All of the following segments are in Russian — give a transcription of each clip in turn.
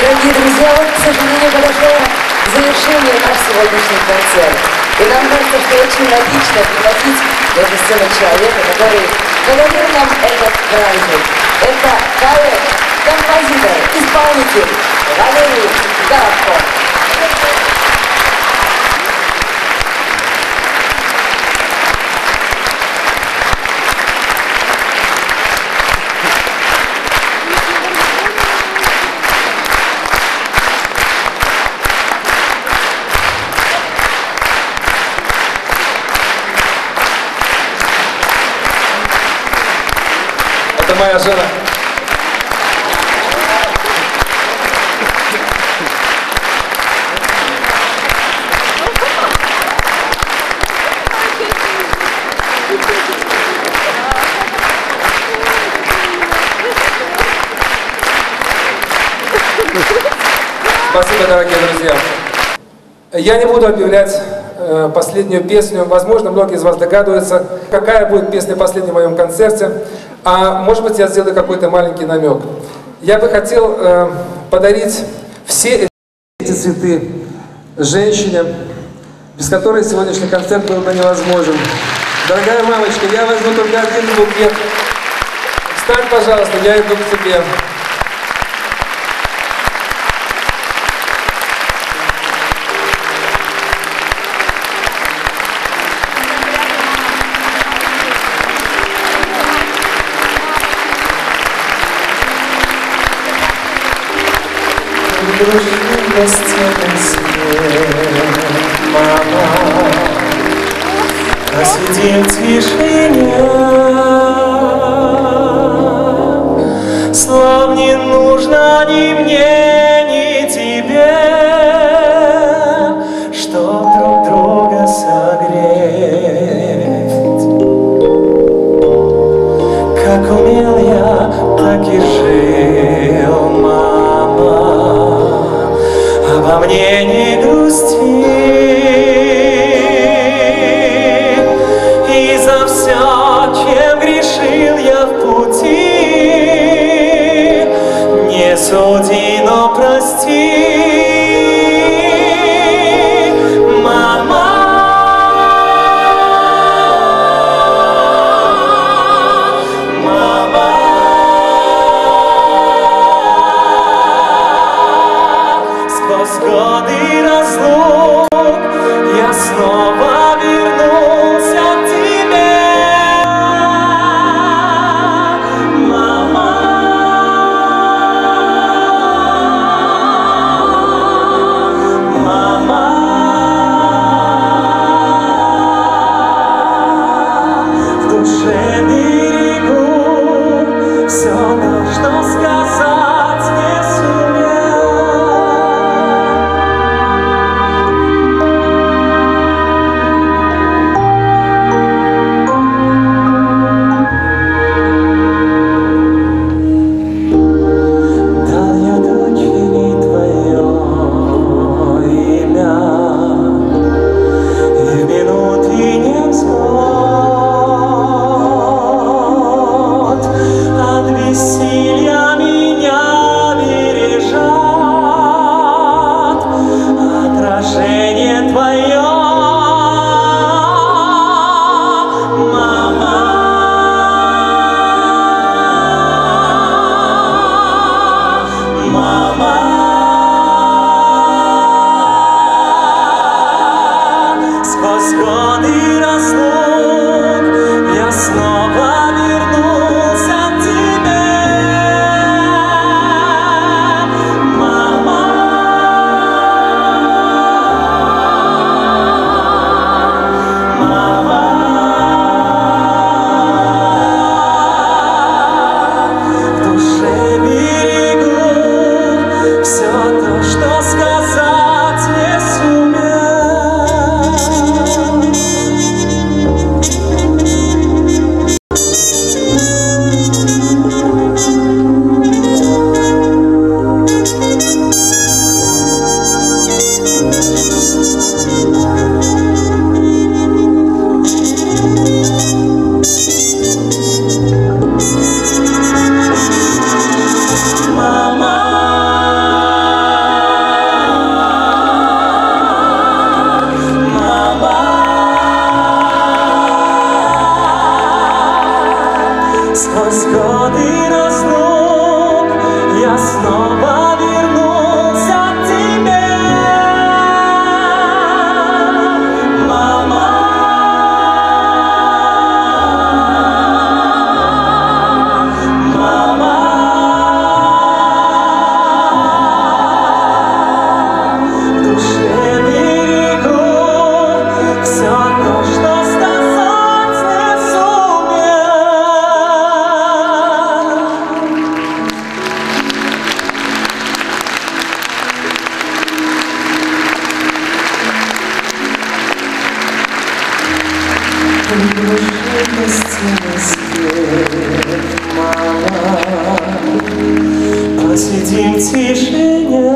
Дорогие друзья, вот, к сожалению, подошло к завершению наш сегодняшний концерт. И нам кажется, что очень логично пригласить на эту сцену человека, который подарил нам этот праздник. Это поэт, композитор, исполнитель Валерий Гарко. Это моя жена. Спасибо, дорогие друзья. Я не буду объявлять последнюю песню. Возможно, многие из вас догадываются, какая будет песня последняя в моем концерте. А может быть, я сделаю какой-то маленький намек. Я бы хотел подарить все эти цветы женщине, без которой сегодняшний концерт был бы невозможен. Дорогая мамочка, я возьму только один букет. Встань, пожалуйста, я иду к тебе. Мама, посидим в тишине, слов не нужно ни мне, ни тебе, чтоб друг друга согреть. Как умел я, так и жил, мама. Обо мне не грусти, и за все, чем грешил я в пути, не суди, но прости. Сквозь годы разлук я снова вернулся к тебе, мама. Мама, в душе берегу все то, что сказать не сумел. Посидим в тишине.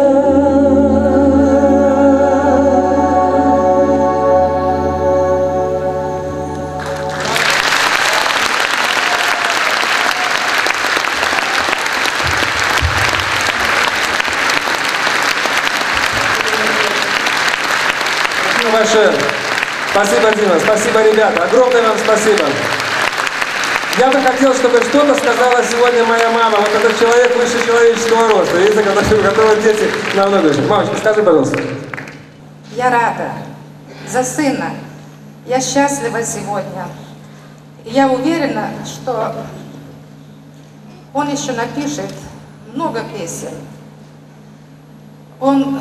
Спасибо большое. Спасибо, Дима. Спасибо, ребята. Огромное вам спасибо. Я бы хотел, чтобы что-то сказала сегодня моя мама. Вот этот человек выше человеческого роста. Видите, у которого дети намного выше. Мамочка, скажи, пожалуйста. Я рада за сына. Я счастлива сегодня. И я уверена, что он еще напишет много песен. Он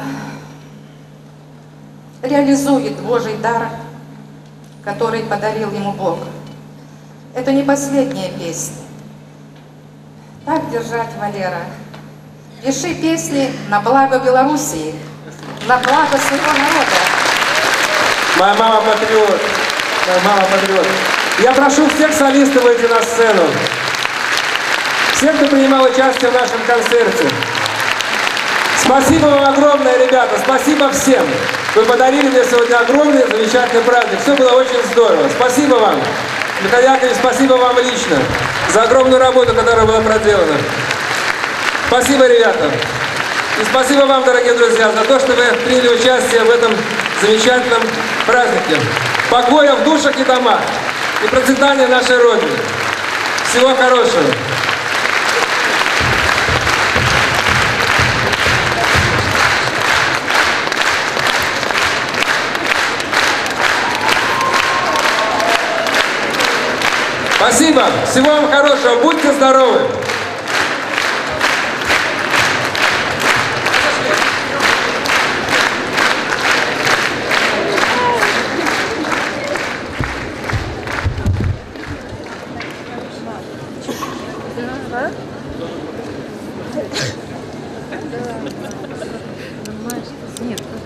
реализует Божий дар, который подарил ему Бог. Это не последняя песня. Так держать, Валера. Пиши песни на благо Белоруссии, на благо своего народа. Моя мама патриот. Моя мама патриот. Я прошу всех солистов выйти на сцену. Всех, кто принимал участие в нашем концерте. Спасибо вам огромное, ребята. Спасибо всем. Вы подарили мне сегодня огромный, замечательный праздник. Все было очень здорово. Спасибо вам. Михаил Яковлевич, спасибо вам лично за огромную работу, которая была проделана. Спасибо, ребята. И спасибо вам, дорогие друзья, за то, что вы приняли участие в этом замечательном празднике. Покоя в душах и домах. И процветания нашей Родины. Всего хорошего. Спасибо. Всего вам хорошего. Будьте здоровы. Нет.